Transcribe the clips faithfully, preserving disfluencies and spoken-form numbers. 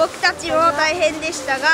僕たちも大変でしたが、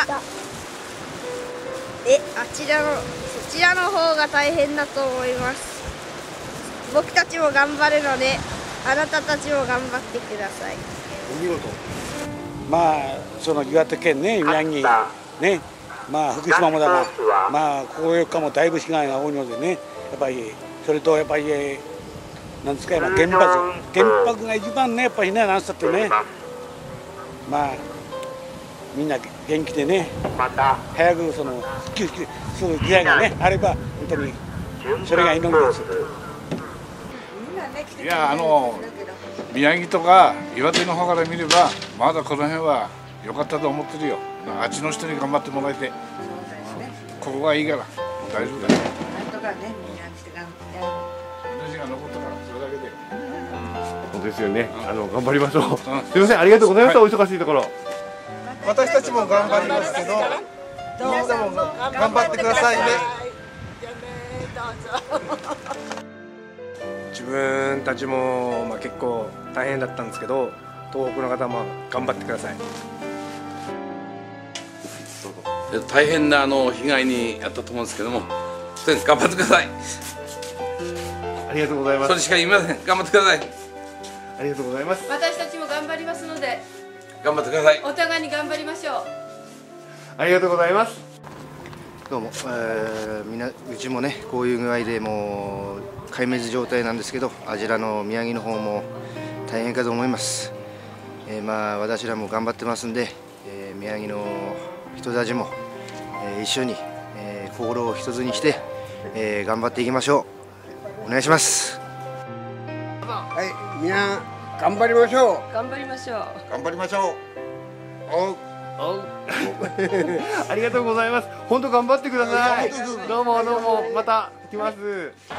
え、あちらのそちらの方が大変だと思います。僕たちも頑張るので、あなたたちも頑張ってください。 お見事。まあその岩手県ね、宮城ね、まあ福島もだが、まあここよっかもだいぶ被害が多いのでね、やっぱりそれとやっぱりなんですか、原発原発が一番ね、やっぱりね、なんつったってね、まあみんな元気でね、早くその復旧する時代がねあれば、本当にそれが祈りです。 いや、あの宮城とか岩手の方から見ればまだこの辺は良かったと思ってるよ。あっちの人に頑張ってもらえて、ここがいいから大丈夫だよ。命が残ったからそれだけで。 本当ですよね。あの頑張りましょう。すみません、ありがとうございました。お忙しいところ。 私たちも頑張りますけど、みんなも頑張ってくださいね。 自分たちもまあ結構大変だったんですけど、東北の方も頑張ってください。 大変なあの被害に遭ったと思うんですけども、とにかく頑張ってください。 ありがとうございます。 それしか言いません。頑張ってください。 ありがとうございます。 私たちも頑張りますので、 頑張ってください。 お互いに頑張りましょう。 ありがとうございます。 どうも、えー、みなうちもね、こういう具合でもう壊滅状態なんですけど、あちらの宮城の方も大変かと思います。えー、まあ私らも頑張ってますんで、えー、宮城の人たちも、えー、一緒に、えー、心を一つにして、えー、頑張っていきましょう。お願いします。 はい、みんな頑張りましょう。 頑張りましょう。 頑張りましょう。おう。 おうありがとうございます。本当頑張ってください。どうもどうも、また来ます。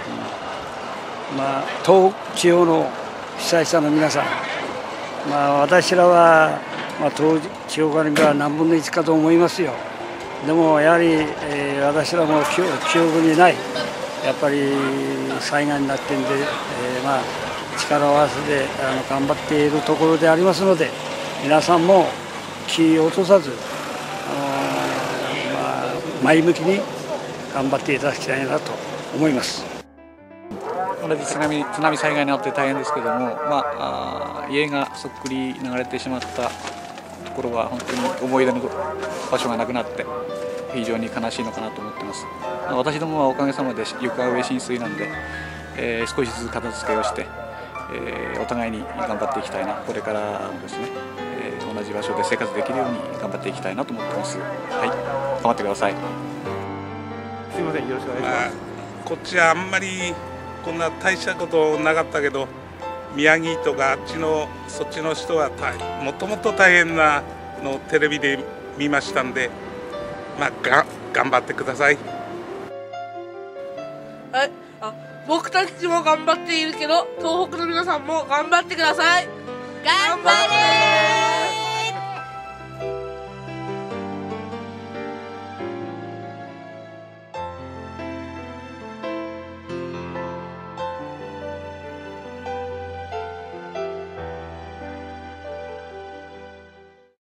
まあ東北地方の被災者の皆さん、まあ私らはまあ東北地方から見れば何分の一かと思いますよ。でもやはり、えー、私らも記憶にないやっぱり災害になってんで、えー、まあ力を合わせてあの頑張っているところでありますので、皆さんも気を落とさず、あのまあ、前向きに頑張っていただきたいなと思います。 同じ津波、津波災害になって大変ですけども、まあ、あ家がそっくり流れてしまったところは本当に思い出の場所がなくなって非常に悲しいのかなと思ってます。私どもはおかげさまで床上浸水なんで、えー、少しずつ片付けをして、えー、お互いに頑張っていきたいな、これからですね、えー、同じ場所で生活できるように頑張っていきたいなと思ってます。はい、頑張ってください。 すみません、よろしくお願いします。 こっちはあんまりこんな大したことなかったけど、宮城とかあっちのそっちの人はもともと大変なのをテレビで見ましたんで、まあが頑張ってください。 はい、あ、僕たちも頑張っているけど、東北の皆さんも頑張ってください。 頑張れー。